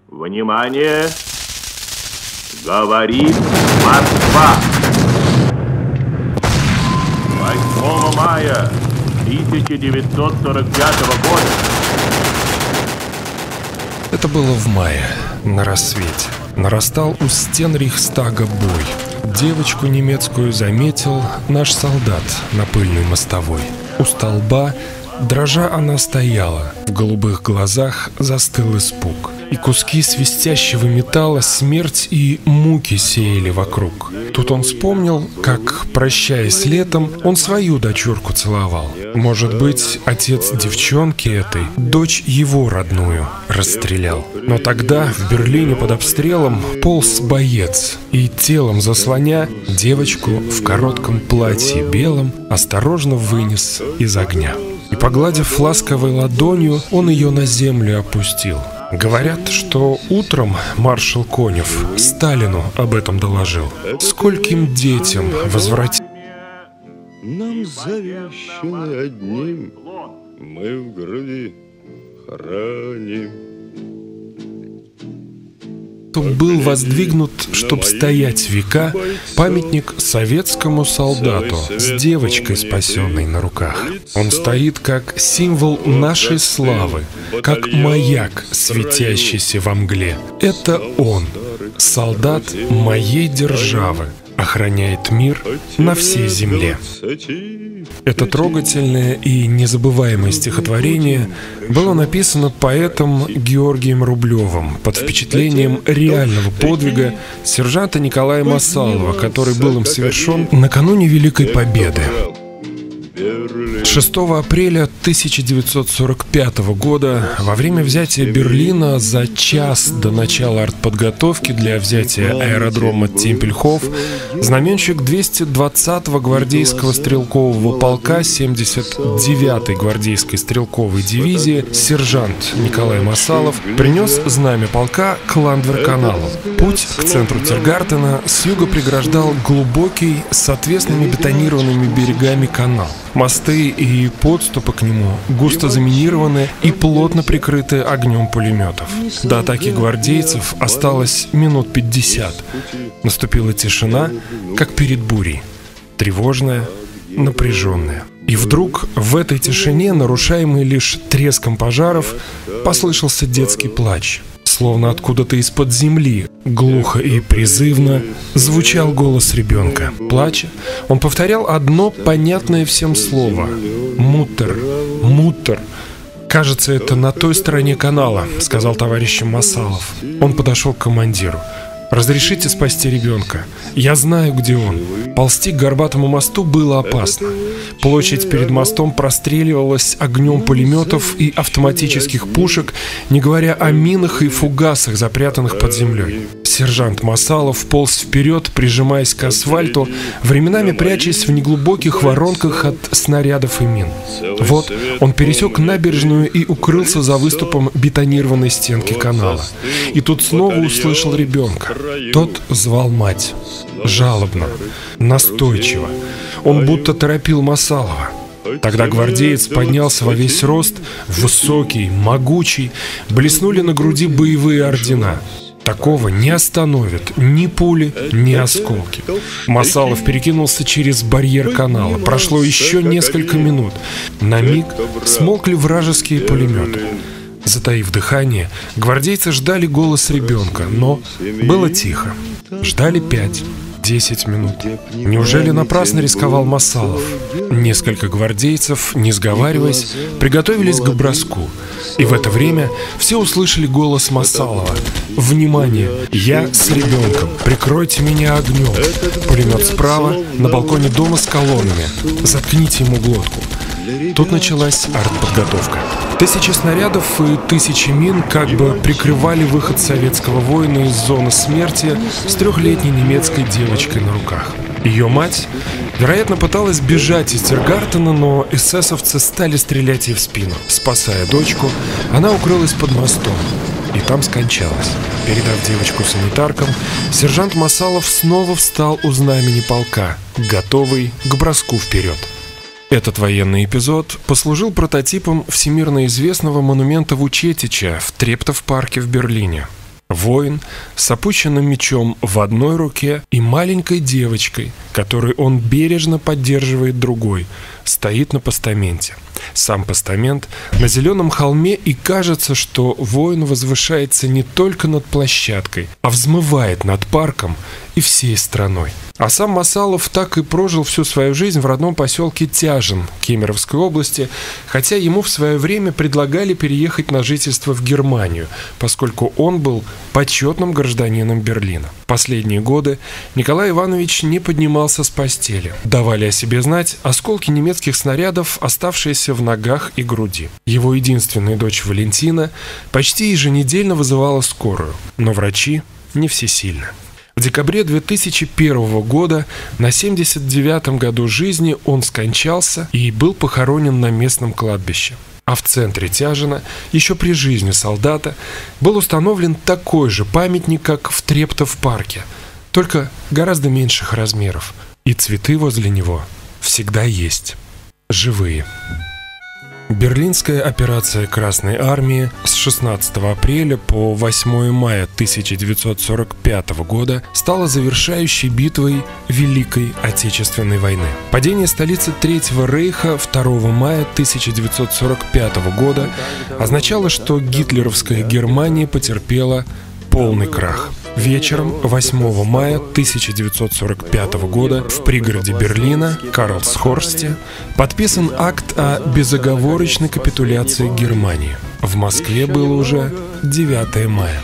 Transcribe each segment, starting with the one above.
Внимание! Говорит Москва! 8 мая 1945 года. Это было в мае, на рассвете. Нарастал у стен Рейхстага бой. Девочку немецкую заметил наш солдат на пыльной мостовой. У столба, дрожа, она стояла. В голубых глазах застыл испуг. И куски свистящего металла смерть и муки сеяли вокруг. Тут он вспомнил, как, прощаясь летом, он свою дочурку целовал. Может быть, отец девчонки этой, дочь его родную, расстрелял. Но тогда в Берлине под обстрелом полз боец, и телом заслоня девочку в коротком платье белом осторожно вынес из огня. И, погладив ласковой ладонью, он ее на землю опустил. Говорят, что утром маршал Конев Сталину об этом доложил. Скольким детям возвратить? Нам завещано одним, мы в груди храним. Был воздвигнут, чтоб стоять века, памятник советскому солдату с девочкой, спасенной на руках. Он стоит как символ нашей славы, как маяк, светящийся во мгле. Это он, солдат моей державы, охраняет мир на всей земле. Это трогательное и незабываемое стихотворение было написано поэтом Георгием Рублевым под впечатлением реального подвига сержанта Николая Масалова, который был им совершен накануне Великой Победы. 6 апреля 1945 года, во время взятия Берлина, за час до начала артподготовки для взятия аэродрома Темпельхоф, знаменщик 220-го гвардейского стрелкового полка 79-й гвардейской стрелковой дивизии сержант Николай Масалов принес знамя полка к Ландвер-каналу. Путь к центру Тиргартена с юга преграждал глубокий с отвесными бетонированными берегами канал. Мосты и подступы к нему густо заминированы и плотно прикрыты огнем пулеметов. До атаки гвардейцев осталось минут 50. Наступила тишина, как перед бурей. Тревожная, напряженная. И вдруг в этой тишине, нарушаемой лишь треском пожаров, послышался детский плач. Словно откуда-то из-под земли, глухо и призывно, звучал голос ребенка. Плача, он повторял одно понятное всем слово: «Муттер, муттер». «Кажется, это на той стороне канала», — сказал товарищ Масалов. Он подошел к командиру. «Разрешите спасти ребенка? Я знаю, где он». Ползти к горбатому мосту было опасно. Площадь перед мостом простреливалась огнем пулеметов и автоматических пушек, не говоря о минах и фугасах, запрятанных под землей. Сержант Масалов полз вперед, прижимаясь к асфальту, временами прячась в неглубоких воронках от снарядов и мин. Вот он пересек набережную и укрылся за выступом бетонированной стенки канала. И тут снова услышал ребенка. Тот звал мать. Жалобно, настойчиво. Он будто торопил Масалова. Тогда гвардеец поднялся во весь рост, высокий, могучий, блеснули на груди боевые ордена. Такого не остановят ни пули, ни осколки. Масалов перекинулся через барьер канала. Прошло еще несколько минут. На миг смолкли вражеские пулеметы. Затаив дыхание, гвардейцы ждали голос ребенка, но было тихо. Ждали 5-10 минут. Неужели напрасно рисковал Масалов? Несколько гвардейцев, не сговариваясь, приготовились к броску. И в это время все услышали голос Масалова: «Внимание! Я с ребенком! Прикройте меня огнем!» Пулемет справа, на балконе дома с колоннами. «Заткните ему глотку!» Тут началась артподготовка. Тысячи снарядов и тысячи мин как бы прикрывали выход советского воина из зоны смерти с 3-летней немецкой девочкой на руках. Ее мать, вероятно, пыталась бежать из Тиргартена, но эсэсовцы стали стрелять ей в спину. Спасая дочку, она укрылась под мостом и там скончалась. Передав девочку санитаркам, сержант Масалов снова встал у знамени полка, готовый к броску вперед. Этот военный эпизод послужил прототипом всемирно известного монумента Вучетича в Трептов-парке в Берлине. Воин с опущенным мечом в одной руке и маленькой девочкой, которую он бережно поддерживает другой, стоит на постаменте. Сам постамент на зеленом холме, и кажется, что воин возвышается не только над площадкой, а взмывает над парком и всей страной. А сам Масалов так и прожил всю свою жизнь в родном поселке Тяжин Кемеровской области, хотя ему в свое время предлагали переехать на жительство в Германию, поскольку он был почетным гражданином Берлина. Последние годы Николай Иванович не поднимался с постели. Давали о себе знать осколки немецких снарядов, оставшиеся в ногах и груди. Его единственная дочь Валентина почти еженедельно вызывала скорую, но врачи не всесильны. В декабре 2001 года, на 79-м году жизни, он скончался и был похоронен на местном кладбище. А в центре Тяжина, еще при жизни солдата, был установлен такой же памятник, как в Трептов-парке, только гораздо меньших размеров. И цветы возле него всегда есть. Живые. Берлинская операция Красной Армии с 16 апреля по 8 мая 1945 года стала завершающей битвой Великой Отечественной войны. Падение столицы Третьего Рейха 2 мая 1945 года означало, что гитлеровская Германия потерпела полный крах. Вечером 8 мая 1945 года в пригороде Берлина, Карлсхорсте, подписан акт о безоговорочной капитуляции Германии. В Москве было уже 9 мая.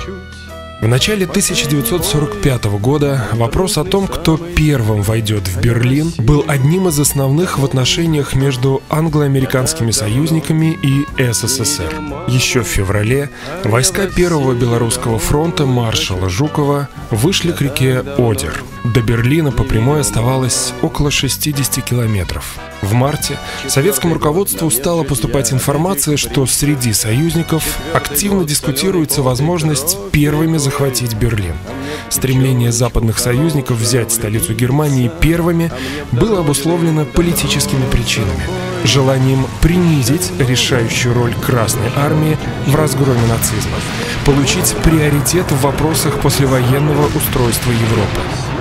В начале 1945 года вопрос о том, кто первым войдет в Берлин, был одним из основных в отношениях между англо-американскими союзниками и СССР. Еще в феврале войска Первого Белорусского фронта маршала Жукова вышли к реке Одер. До Берлина по прямой оставалось около 60 километров. В марте советскому руководству стала поступать информация, что среди союзников активно дискутируется возможность первыми захватить Берлин. Стремление западных союзников взять столицу Германии первыми было обусловлено политическими причинами. Желанием принизить решающую роль Красной Армии в разгроме нацизма, получить приоритет в вопросах послевоенного устройства Европы.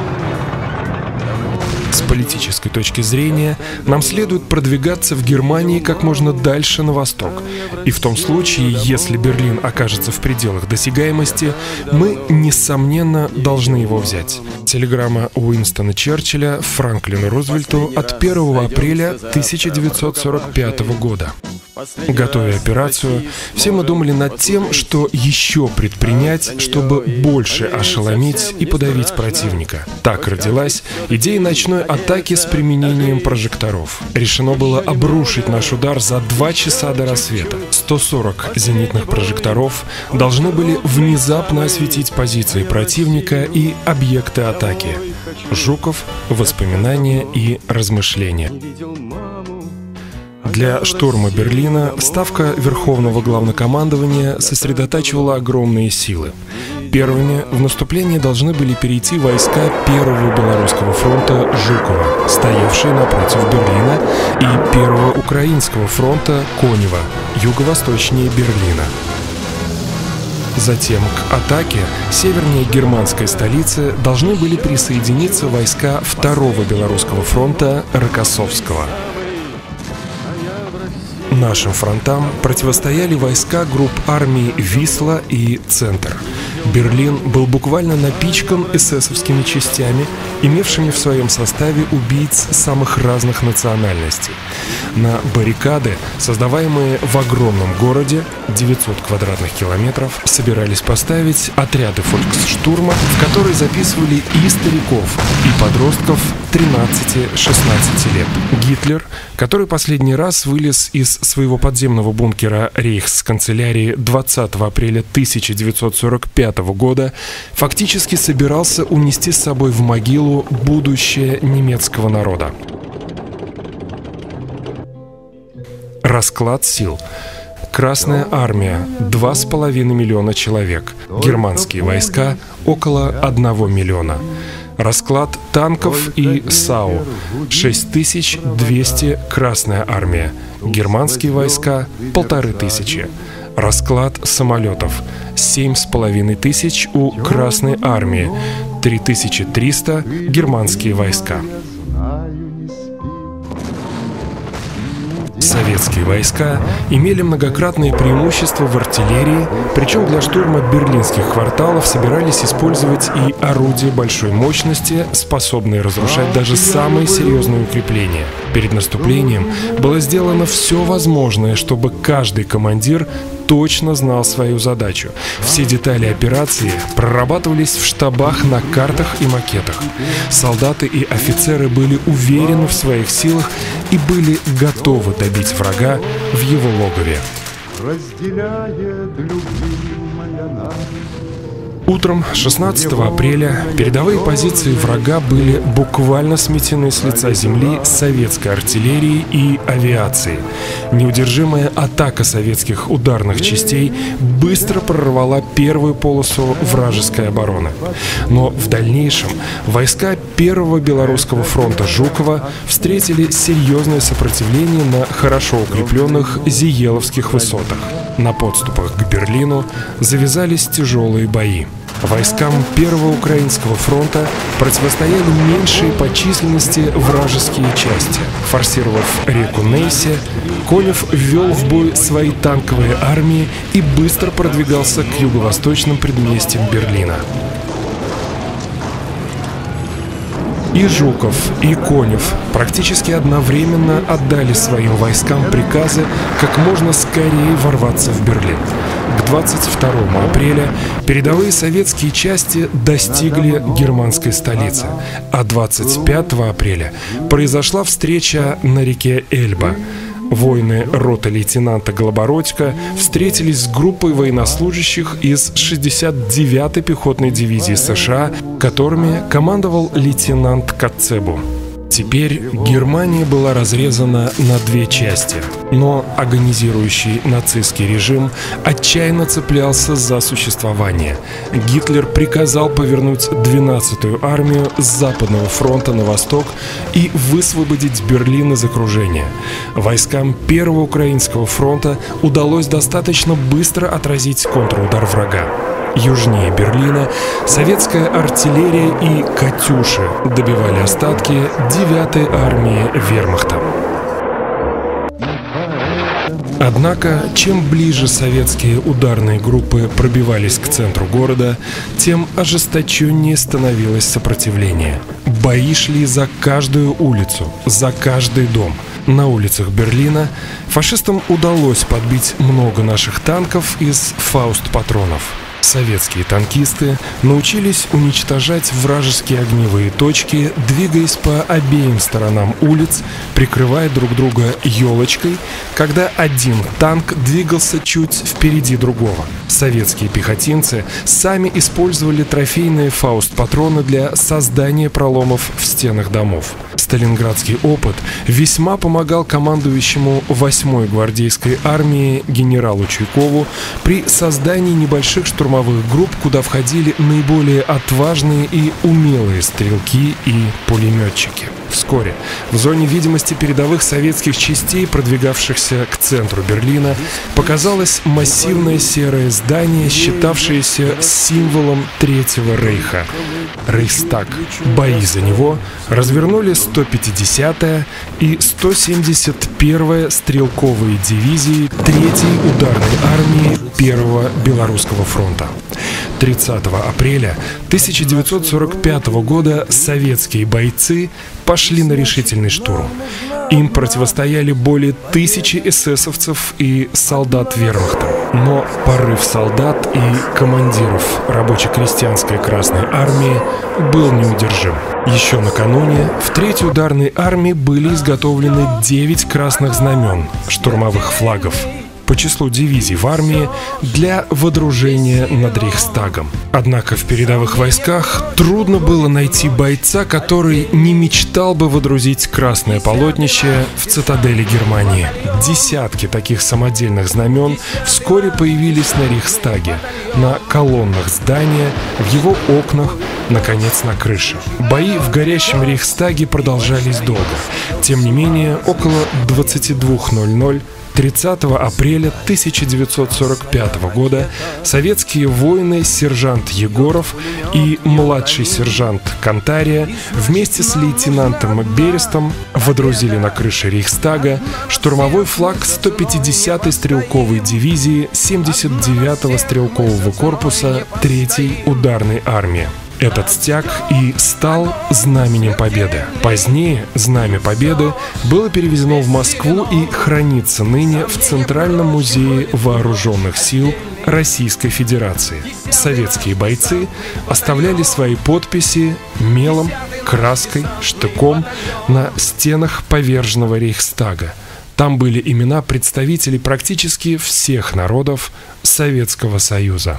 С политической точки зрения нам следует продвигаться в Германии как можно дальше на восток. И в том случае, если Берлин окажется в пределах досягаемости, мы, несомненно, должны его взять. Телеграмма Уинстона Черчилля Франклину Рузвельту от 1 апреля 1945 года. Готовя операцию, все мы думали над тем, что еще предпринять, чтобы больше ошеломить и подавить противника. Так родилась идея ночной атаки с применением прожекторов. Решено было обрушить наш удар за 2 часа до рассвета. 140 зенитных прожекторов должны были внезапно осветить позиции противника и объекты атаки. Жуков, воспоминания и размышления. Для штурма Берлина Ставка Верховного Главнокомандования сосредотачивала огромные силы. Первыми в наступление должны были перейти войска Первого Белорусского фронта Жукова, стоявшие напротив Берлина, и Первого Украинского фронта Конева, юго-восточнее Берлина. Затем к атаке севернее германской столицы должны были присоединиться войска Второго Белорусского фронта Рокоссовского. Нашим фронтам противостояли войска групп армий «Висла» и «Центр». Берлин был буквально напичкан эсэсовскими частями, имевшими в своем составе убийц самых разных национальностей. На баррикады, создаваемые в огромном городе, 900 квадратных километров, собирались поставить отряды фольксштурма, в которые записывали и стариков, и подростков 13-16 лет. Гитлер, который последний раз вылез из своего подземного бункера рейхсканцелярии 20 апреля 1945 года, фактически собирался унести с собой в могилу будущее немецкого народа. Расклад сил. Красная армия – 2,5 миллиона человек, германские войска – около 1 миллиона. Расклад танков и САУ – 6200 Красная армия, германские войска – 1500. Расклад самолетов – 7500 у Красной армии, 3300 германские войска. Советские войска имели многократные преимущества в артиллерии, причем для штурма берлинских кварталов собирались использовать и орудия большой мощности, способные разрушать даже самые серьезные укрепления. Перед наступлением было сделано все возможное, чтобы каждый командир точно знал свою задачу. Все детали операции прорабатывались в штабах на картах и макетах. Солдаты и офицеры были уверены в своих силах и были готовы добить врага в его логове. Утром 16 апреля передовые позиции врага были буквально сметены с лица земли советской артиллерией и авиацией. Неудержимая атака советских ударных частей быстро прорвала первую полосу вражеской обороны. Но в дальнейшем войска Первого Белорусского фронта Жукова встретили серьезное сопротивление на хорошо укрепленных Зиеловских высотах. На подступах к Берлину завязались тяжелые бои. Войскам Первого Украинского фронта противостояли меньшие по численности вражеские части. Форсировав реку Нейсе, Конев ввел в бой свои танковые армии и быстро продвигался к юго-восточным предместьям Берлина. И Жуков, и Конев практически одновременно отдали своим войскам приказы как можно скорее ворваться в Берлин. К 22 апреля передовые советские части достигли германской столицы, а 25 апреля произошла встреча на реке Эльба. Воины роты лейтенанта Голобородько встретились с группой военнослужащих из 69-й пехотной дивизии США, которыми командовал лейтенант Коцебу. Теперь Германия была разрезана на две части, но агонизирующий нацистский режим отчаянно цеплялся за существование. Гитлер приказал повернуть 12-ю армию с Западного фронта на восток и высвободить Берлин из окружения. Войскам Первого Украинского фронта удалось достаточно быстро отразить контрудар врага. Южнее Берлина советская артиллерия и «Катюши» добивали остатки 9-й армии вермахта. Однако, чем ближе советские ударные группы пробивались к центру города, тем ожесточеннее становилось сопротивление. Бои шли за каждую улицу, за каждый дом. На улицах Берлина фашистам удалось подбить много наших танков из фауст-патронов. Советские танкисты научились уничтожать вражеские огневые точки, двигаясь по обеим сторонам улиц, прикрывая друг друга елочкой, когда один танк двигался чуть впереди другого. Советские пехотинцы сами использовали трофейные фауст-патроны для создания проломов в стенах домов. Сталинградский опыт весьма помогал командующему 8-й гвардейской армии генералу Чуйкову при создании небольших штурмовых групп, куда входили наиболее отважные и умелые стрелки и пулеметчики. Вскоре в зоне видимости передовых советских частей, продвигавшихся к центру Берлина, показалось массивное серое здание, считавшееся символом Третьего Рейха – Рейхстаг. Бои за него развернули 150-я и 171-я стрелковые дивизии 3-й ударной армии Первого Белорусского фронта. 30 апреля 1945 года советские бойцы пошли на решительный штурм. Им противостояли более 1000 эсэсовцев и солдат вермахта. Но порыв солдат и командиров рабоче-крестьянской Красной армии был неудержим. Еще накануне в 3-й ударной армии были изготовлены 9 красных знамен, штурмовых флагов, по числу дивизий в армии для водружения над Рейхстагом. Однако в передовых войсках трудно было найти бойца, который не мечтал бы водрузить красное полотнище в цитадели Германии. Десятки таких самодельных знамен вскоре появились на Рейхстаге, на колоннах здания, в его окнах, наконец, на крыше. Бои в горящем Рейхстаге продолжались долго. Тем не менее, около 22:00 30 апреля 1945 года советские воины сержант Егоров и младший сержант Кантария вместе с лейтенантом Берестом водрузили на крыше Рейхстага штурмовой флаг 150-й стрелковой дивизии 79-го стрелкового корпуса 3-й ударной армии. Этот стяг и стал знаменем Победы. Позднее Знамя Победы было перевезено в Москву и хранится ныне в Центральном музее вооруженных сил Российской Федерации. Советские бойцы оставляли свои подписи мелом, краской, штыком на стенах поверженного Рейхстага. Там были имена представителей практически всех народов Советского Союза.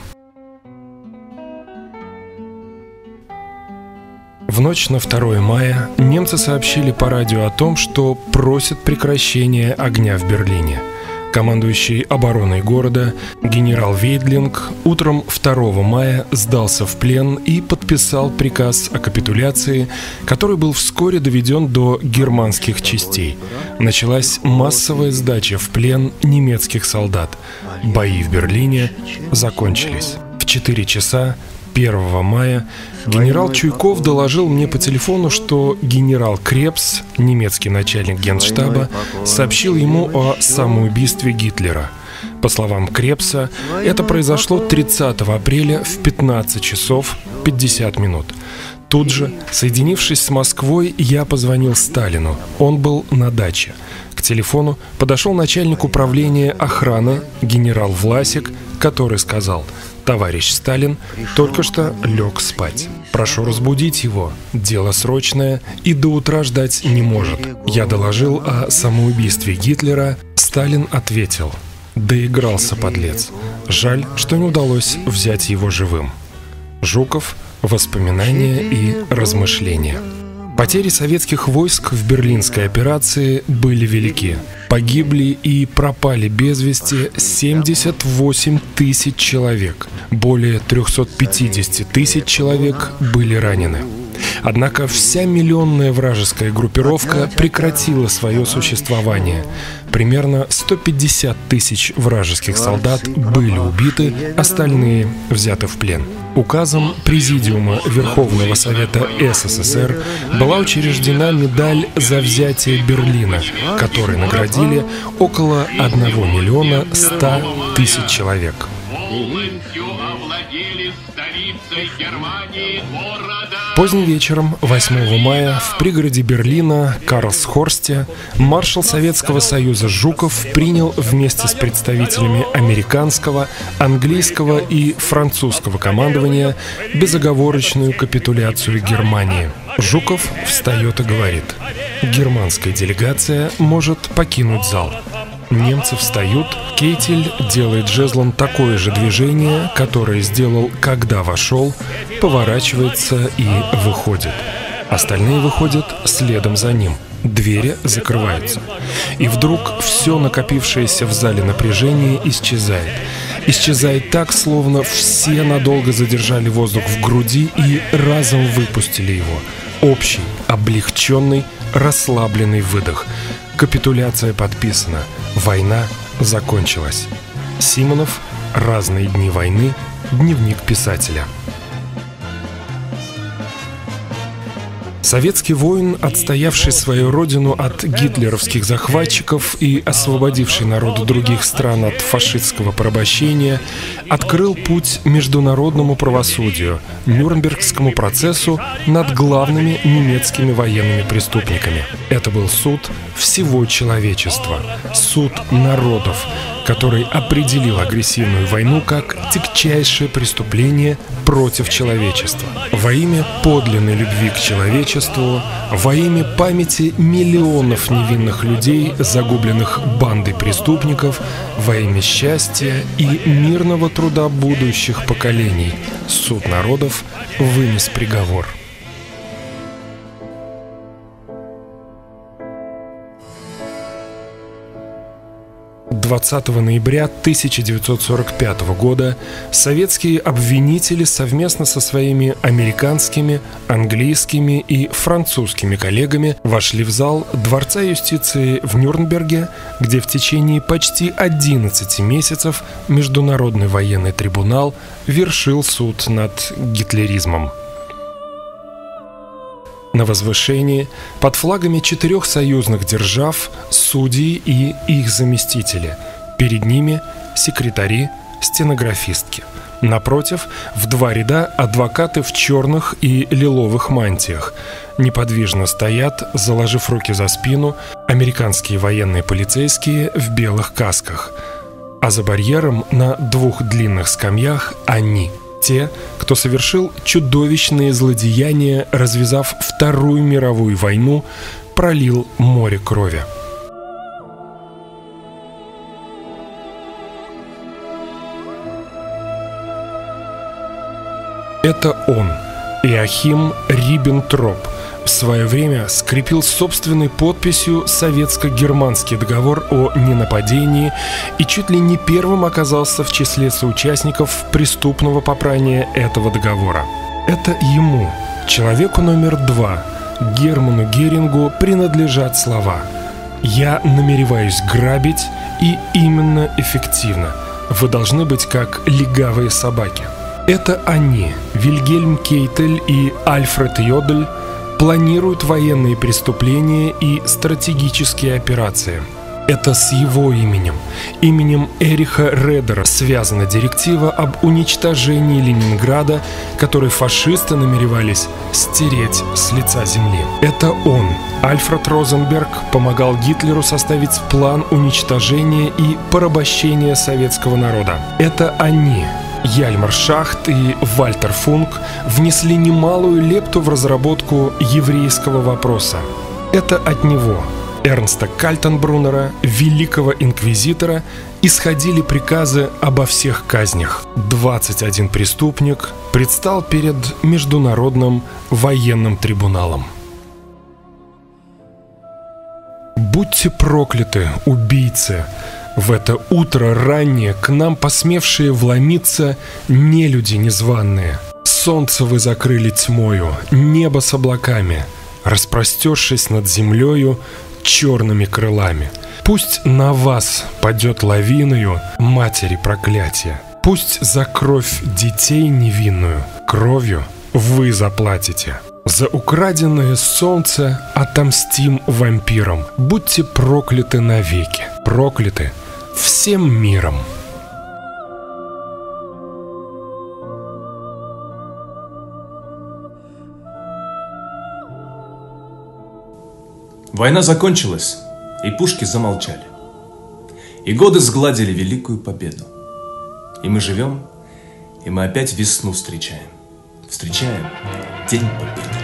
В ночь на 2 мая немцы сообщили по радио о том, что просят прекращения огня в Берлине. Командующий обороной города генерал Вейдлинг утром 2 мая сдался в плен и подписал приказ о капитуляции, который был вскоре доведен до германских частей. Началась массовая сдача в плен немецких солдат. Бои в Берлине закончились. В 4 часа 1 мая генерал Чуйков доложил мне по телефону, что генерал Крепс, немецкий начальник генштаба, сообщил ему о самоубийстве Гитлера. По словам Крепса, это произошло 30 апреля в 15 часов 50 минут. Тут же, соединившись с Москвой, я позвонил Сталину. Он был на даче. К телефону подошел начальник управления охраны генерал Власик, который сказал: «Товарищ Сталин только что лег спать. Прошу разбудить его. Дело срочное и до утра ждать не может». Я доложил о самоубийстве Гитлера. Сталин ответил: «Доигрался, подлец. Жаль, что не удалось взять его живым». Жуков. Воспоминания и размышления. Потери советских войск в Берлинской операции были велики. Погибли и пропали без вести 78 тысяч человек. Более 350 тысяч человек были ранены. Однако вся миллионная вражеская группировка прекратила свое существование. Примерно 150 тысяч вражеских солдат были убиты, остальные взяты в плен. Указом Президиума Верховного Совета СССР была учреждена медаль за взятие Берлина, которой наградили около 1 миллиона 100 тысяч человек. Поздним вечером 8 мая в пригороде Берлина Карлсхорсте маршал Советского Союза Жуков принял вместе с представителями американского, английского и французского командования безоговорочную капитуляцию Германии. Жуков встает и говорит: «Германская делегация может покинуть зал». Немцы встают, Кейтель делает жезлом такое же движение, которое сделал, когда вошел, поворачивается и выходит. Остальные выходят следом за ним. Двери закрываются. И вдруг все накопившееся в зале напряжение исчезает. Исчезает так, словно все надолго задержали воздух в груди и разом выпустили его. Общий, облегченный, расслабленный выдох. Капитуляция подписана. Война закончилась. Симонов. Разные дни войны. Дневник писателя. Советский воин, отстоявший свою родину от гитлеровских захватчиков и освободивший народы других стран от фашистского порабощения, открыл путь международному правосудию, Нюрнбергскому процессу над главными немецкими военными преступниками. Это был суд всего человечества, суд народов, который определил агрессивную войну как тягчайшее преступление против человечества. Во имя подлинной любви к человечеству, во имя памяти миллионов невинных людей, загубленных бандой преступников, во имя счастья и мирного труда будущих поколений, суд народов вынес приговор. 20 ноября 1945 года советские обвинители совместно со своими американскими, английскими и французскими коллегами вошли в зал Дворца юстиции в Нюрнберге, где в течение почти 11 месяцев Международный военный трибунал вершил суд над гитлеризмом. На возвышении под флагами 4 союзных держав судьи и их заместители. Перед ними секретари, стенографистки. Напротив, в 2 ряда адвокаты в черных и лиловых мантиях. Неподвижно стоят, заложив руки за спину, американские военные полицейские в белых касках. А за барьером на 2 длинных скамьях они – те, кто совершил чудовищные злодеяния, развязав Вторую мировую войну, пролил море крови. Это он, Иоахим Риббентроп, в свое время скрепил собственной подписью советско-германский договор о ненападении и чуть ли не первым оказался в числе соучастников преступного попрания этого договора. Это ему, человеку номер 2, Герману Герингу, принадлежат слова: «Я намереваюсь грабить, и именно эффективно. Вы должны быть как легавые собаки». Это они, Вильгельм Кейтель и Альфред Йодель, планируют военные преступления и стратегические операции. Это с его именем Эриха Редера, связана директива об уничтожении Ленинграда, который фашисты намеревались стереть с лица земли. Это он, Альфред Розенберг, помогал Гитлеру составить план уничтожения и порабощения советского народа. Это они, Яльмар Шахт и Вальтер Функ, внесли немалую лепту в разработку еврейского вопроса. Это от него, Эрнста Кальтенбруннера, великого инквизитора, исходили приказы обо всех казнях. 21 преступник предстал перед Международным военным трибуналом. Будьте прокляты, убийцы! В это утро раннее к нам посмевшие вломиться нелюди незваные. Солнце вы закрыли тьмою, небо с облаками, распростершись над землею черными крылами. Пусть на вас падет лавиною матери проклятия. Пусть за кровь детей невинную кровью вы заплатите. За украденное солнце отомстим вампирам. Будьте прокляты навеки, прокляты всем миром. Война закончилась, и пушки замолчали. И годы сгладили великую победу. И мы живем, и мы опять весну встречаем. Встречаем День Победы.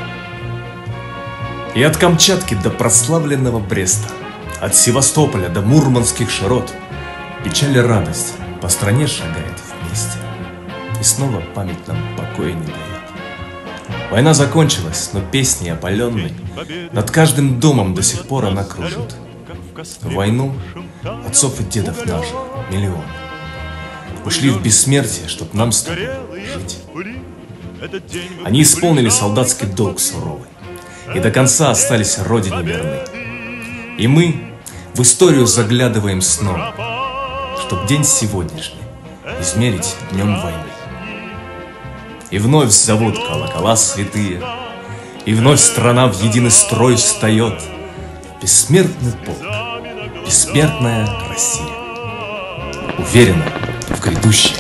И от Камчатки до прославленного Бреста, от Севастополя до мурманских широт, печаль и радость по стране шагает вместе. И снова память нам покоя не дает. Война закончилась, но песни опаленной над каждым домом до сих пор она кружит. В войну отцов и дедов наших миллионы ушли в бессмертие, чтоб нам с тобой жить. Они исполнили солдатский долг суровый и до конца остались родине верны. И мы в историю заглядываем снова, чтоб день сегодняшний измерить днем войны. И вновь зовут колокола святые, и вновь страна в единый строй встает. Бессмертный полк, бессмертная Россия, уверена в грядущее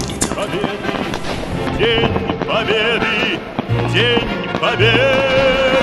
идет. День Победы, День Победы.